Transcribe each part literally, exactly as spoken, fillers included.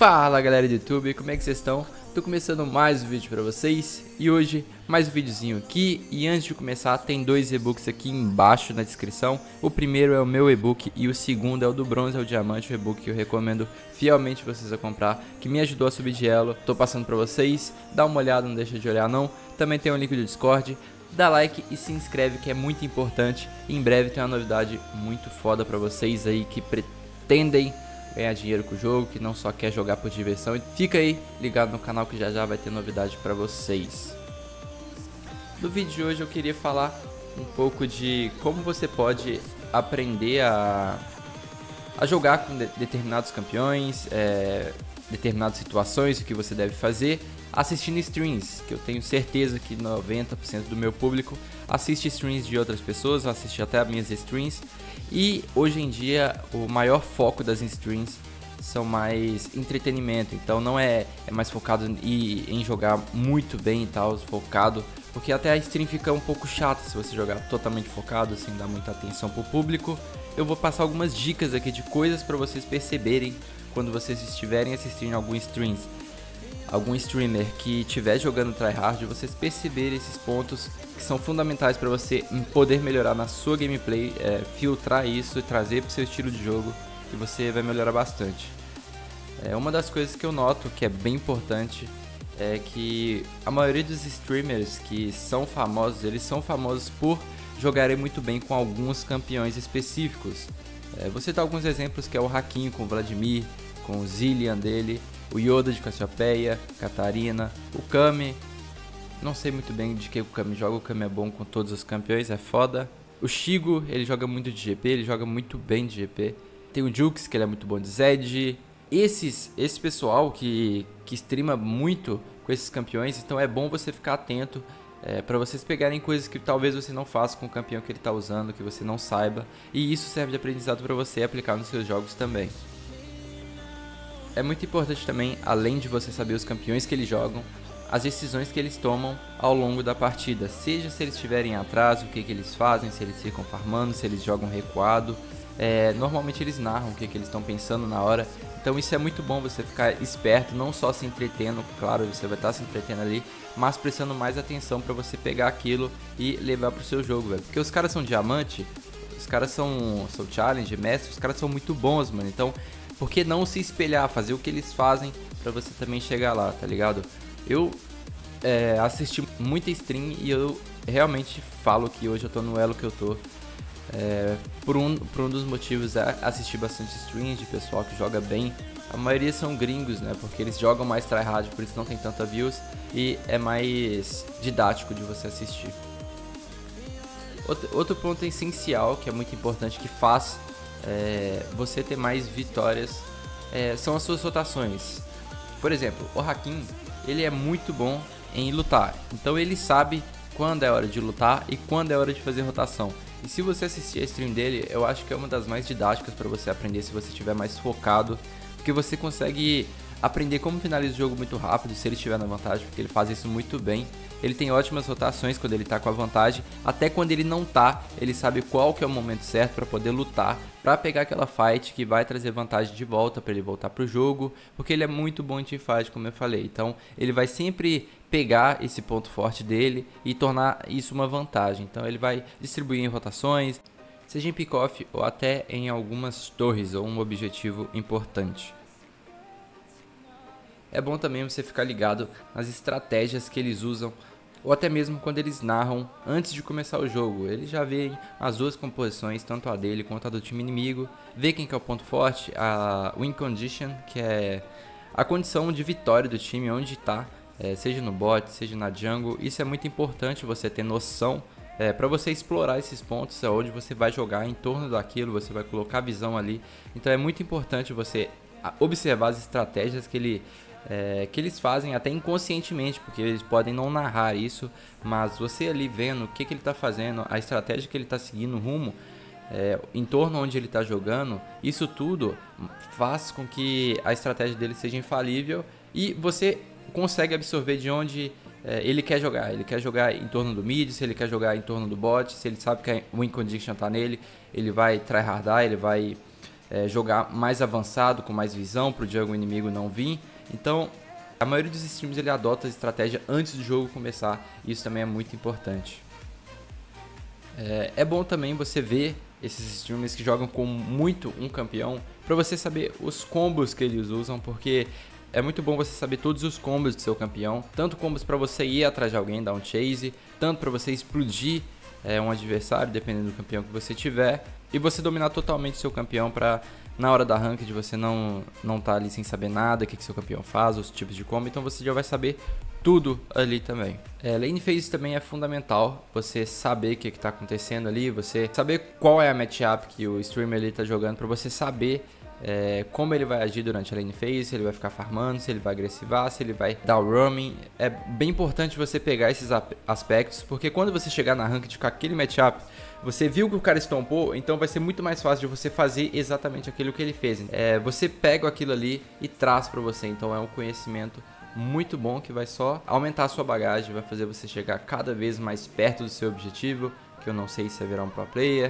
Fala galera do YouTube, como é que vocês estão? Tô começando mais um vídeo pra vocês e hoje mais um videozinho aqui. E antes de começar, tem dois e-books aqui embaixo na descrição. O primeiro é o meu e-book e o segundo é o do bronze ao diamante, o e-book que eu recomendo fielmente vocês a comprar, que me ajudou a subir de elo. Tô passando pra vocês, dá uma olhada, não deixa de olhar não. Também tem o link do Discord, dá like e se inscreve que é muito importante. Em breve tem uma novidade muito foda pra vocês aí que pretendem ganhar dinheiro com o jogo, que não só quer jogar por diversão. Fica aí ligado no canal que já já vai ter novidade pra vocês. No vídeo de hoje eu queria falar um pouco de como você pode aprender a, a jogar com de, determinados campeões, é, determinadas situações, o que você deve fazer assistindo streams, que eu tenho certeza que noventa por cento do meu público assiste streams de outras pessoas, assiste até as minhas streams. E hoje em dia o maior foco das streams são mais entretenimento, então não é, é mais focado em, em jogar muito bem e tal, focado, porque até a stream fica um pouco chata se você jogar totalmente focado, sem dar muita atenção pro público. Eu vou passar algumas dicas aqui de coisas para vocês perceberem quando vocês estiverem assistindo algum streams, algum streamer que estiver jogando tryhard, vocês perceberem esses pontos que são fundamentais para você poder melhorar na sua gameplay, é, filtrar isso e trazer para o seu estilo de jogo, que você vai melhorar bastante. É, uma das coisas que eu noto que é bem importante é que a maioria dos streamers que são famosos, eles são famosos por jogarem muito bem com alguns campeões específicos. É, vou citar alguns exemplos, que é o Hakim com o Vladimir, com o Zilean dele, o Yoda de Cassiopeia, Catarina, o Kami. Não sei muito bem de que o Kami joga, o Kami é bom com todos os campeões, é foda. O Shigo, ele joga muito de G P, ele joga muito bem de G P. Tem o Jukes, que ele é muito bom de Zed. Esses, esse pessoal que, que streama muito com esses campeões, então é bom você ficar atento é, para vocês pegarem coisas que talvez você não faça com o campeão que ele está usando, que você não saiba. E isso serve de aprendizado para você aplicar nos seus jogos também. É muito importante também, além de você saber os campeões que eles jogam, as decisões que eles tomam ao longo da partida. Seja se eles estiverem atrás, o que, que eles fazem, se eles ficam farmando, se eles jogam recuado. É, normalmente eles narram o que, que eles estão pensando na hora. Então isso é muito bom, você ficar esperto, não só se entretendo, claro, você vai estar se entretendo ali, mas prestando mais atenção para você pegar aquilo e levar pro seu jogo, velho. Porque os caras são diamante, os caras são, são challenge, mestre, os caras são muito bons, mano. Então, por que não se espelhar, fazer o que eles fazem pra você também chegar lá, tá ligado? Eu é, assisti muita stream e eu realmente falo que hoje eu tô no elo que eu tô. É, por, um, por um dos motivos é assistir bastante streams de pessoal que joga bem. A maioria são gringos, né? Porque eles jogam mais tryhard, por isso não tem tanta views. E é mais didático de você assistir. Outro, outro ponto essencial, que é muito importante, que faz É, você ter mais vitórias, é, são as suas rotações. Por exemplo, o Hakim, ele é muito bom em lutar, então ele sabe quando é hora de lutar e quando é hora de fazer rotação. E se você assistir a stream dele, eu acho que é uma das mais didáticas para você aprender se você estiver mais focado, porque você consegue aprender como finalizar o jogo muito rápido se ele estiver na vantagem, porque ele faz isso muito bem. Ele tem ótimas rotações quando ele tá com a vantagem, até quando ele não tá, ele sabe qual que é o momento certo para poder lutar, para pegar aquela fight que vai trazer vantagem de volta para ele voltar pro jogo, porque ele é muito bom em teamfight, como eu falei. Então ele vai sempre pegar esse ponto forte dele e tornar isso uma vantagem. Então ele vai distribuir em rotações, seja em pick-off ou até em algumas torres ou um objetivo importante. É bom também você ficar ligado nas estratégias que eles usam, ou até mesmo quando eles narram antes de começar o jogo. Eles já veem as duas composições, tanto a dele quanto a do time inimigo, vê quem que é o ponto forte, a win condition, que é a condição de vitória do time, onde está, é, seja no bot, seja na jungle. Isso é muito importante você ter noção, é, para você explorar esses pontos, é onde você vai jogar em torno daquilo, você vai colocar a visão ali. Então é muito importante você observar as estratégias que ele É, que eles fazem até inconscientemente, porque eles podem não narrar isso, mas você ali vendo o que, que ele está fazendo, a estratégia que ele está seguindo, o rumo, é, em torno onde ele está jogando, isso tudo faz com que a estratégia dele seja infalível e você consegue absorver de onde é, ele quer jogar. Ele quer jogar em torno do mid, se ele quer jogar em torno do bot, se ele sabe que o win condition está nele, ele vai tryhardar, ele vai é, jogar mais avançado, com mais visão, para o jungle inimigo não vir. Então, a maioria dos streams ele adota a estratégia antes do jogo começar, e isso também é muito importante. É, é bom também você ver esses streamers que jogam com muito um campeão, para você saber os combos que eles usam, porque é muito bom você saber todos os combos do seu campeão, tanto combos para você ir atrás de alguém, dar um chase, tanto para você explodir é, um adversário, dependendo do campeão que você tiver, e você dominar totalmente o seu campeão para na hora da ranked você não não tá ali sem saber nada, o que, que seu campeão faz, os tipos de combo, então você já vai saber tudo ali também. É, lane phase também é fundamental, você saber o que está acontecendo ali, você saber qual é a matchup que o streamer ele tá jogando, para você saber é, como ele vai agir durante a lane phase, se ele vai ficar farmando, se ele vai agressivar, se ele vai dar o roaming. É bem importante você pegar esses aspectos, porque quando você chegar na ranked com aquele matchup, você viu que o cara estompou, então vai ser muito mais fácil de você fazer exatamente aquilo que ele fez. É, você pega aquilo ali e traz para você, então é um conhecimento muito bom que vai só aumentar a sua bagagem, vai fazer você chegar cada vez mais perto do seu objetivo, que eu não sei se é virar um pro player,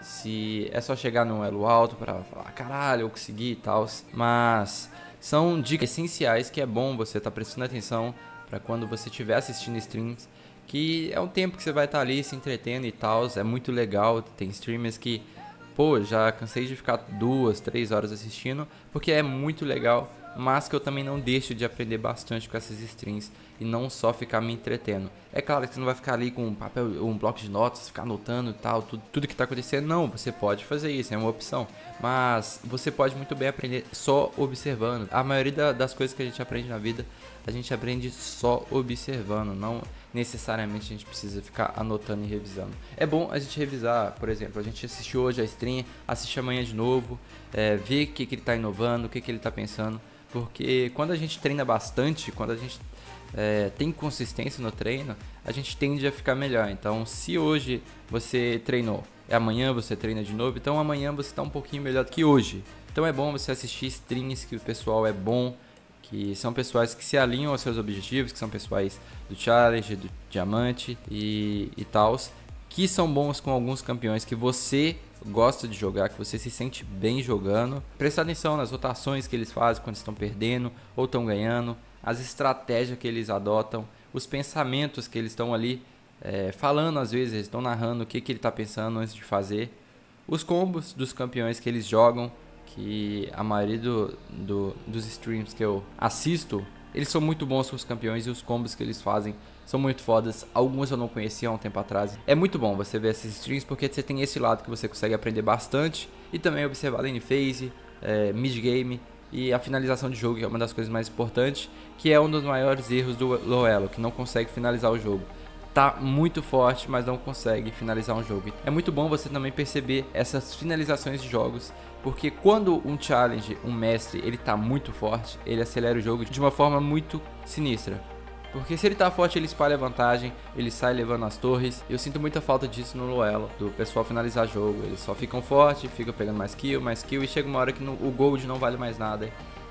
se é só chegar num elo alto para falar, caralho, eu consegui e tal, mas são dicas essenciais que é bom você estar tá prestando atenção para quando você estiver assistindo streams, que é um tempo que você vai estar tá ali se entretendo e tal, é muito legal. Tem streamers que, pô, já cansei de ficar duas, três horas assistindo, porque é muito legal, mas que eu também não deixo de aprender bastante com essas streams e não só ficar me entretendo. É claro que você não vai ficar ali com um papel, um bloco de notas, ficar anotando e tal, tudo, tudo que está acontecendo. Não, você pode fazer isso, é uma opção. Mas você pode muito bem aprender só observando. A maioria da, das coisas que a gente aprende na vida, a gente aprende só observando, não necessariamente a gente precisa ficar anotando e revisando. É bom a gente revisar, por exemplo, a gente assistiu hoje a stream, assiste amanhã de novo, é, ver o que, que ele está inovando, o que, que ele está pensando. Porque quando a gente treina bastante, quando a gente é, tem consistência no treino, a gente tende a ficar melhor. Então, se hoje você treinou e amanhã você treina de novo, então amanhã você está um pouquinho melhor do que hoje. Então é bom você assistir streams que o pessoal é bom, que são pessoais que se alinham aos seus objetivos, que são pessoais do Challenge, do Diamante e, e tals, que são bons com alguns campeões que você gosta de jogar, que você se sente bem jogando. Prestar atenção nas rotações que eles fazem quando estão perdendo ou estão ganhando, as estratégias que eles adotam, os pensamentos que eles estão ali é, falando, às vezes eles estão narrando o que, que ele está pensando antes de fazer, os combos dos campeões que eles jogam, que a maioria do, do, dos streams que eu assisto, eles são muito bons com os campeões e os combos que eles fazem são muito fodas. Alguns eu não conhecia há um tempo atrás. É muito bom você ver esses streams porque você tem esse lado que você consegue aprender bastante e também observar lane phase, é, mid game e a finalização de jogo, que é uma das coisas mais importantes, que é um dos maiores erros do low elo, que não consegue finalizar o jogo. Tá muito forte, mas não consegue finalizar um jogo. É muito bom você também perceber essas finalizações de jogos, porque quando um challenge, um mestre, ele tá muito forte, ele acelera o jogo de uma forma muito sinistra. Porque se ele tá forte, ele espalha a vantagem, ele sai levando as torres. Eu sinto muita falta disso no low elo, do pessoal finalizar jogo. Eles só ficam fortes, ficam pegando mais kill, mais kill, e chega uma hora que no, o gold não vale mais nada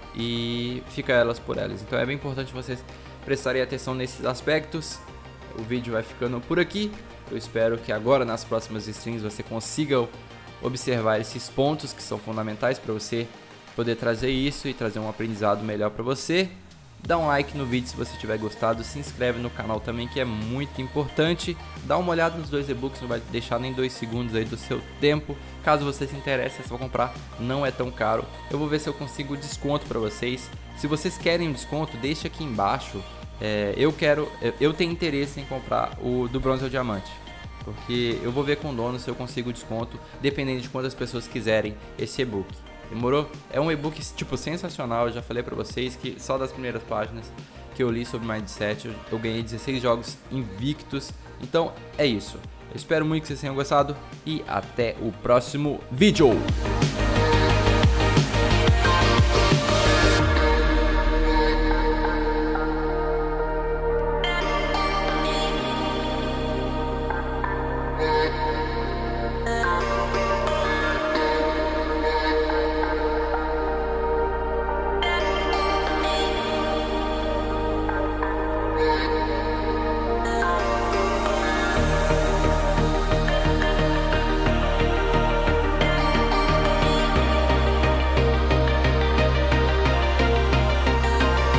e fica elas por elas. Então é bem importante vocês prestarem atenção nesses aspectos. O vídeo vai ficando por aqui. Eu espero que agora nas próximas streams você consiga observar esses pontos que são fundamentais para você poder trazer isso e trazer um aprendizado melhor para você. Dá um like no vídeo se você tiver gostado, se inscreve no canal também, que é muito importante. Dá uma olhada nos dois e-books, não vai deixar nem dois segundos aí do seu tempo. Caso você se interesse, é só comprar, não é tão caro. Eu vou ver se eu consigo desconto para vocês. Se vocês querem um desconto, deixa aqui embaixo. É, eu quero, eu tenho interesse em comprar o do bronze ao diamante, porque eu vou ver com o dono se eu consigo desconto, dependendo de quantas pessoas quiserem esse e-book. Demorou? É um e-book tipo sensacional. Eu já falei pra vocês que só das primeiras páginas que eu li sobre Mindset eu, eu ganhei dezesseis jogos invictos. Então é isso. Eu espero muito que vocês tenham gostado e até o próximo vídeo.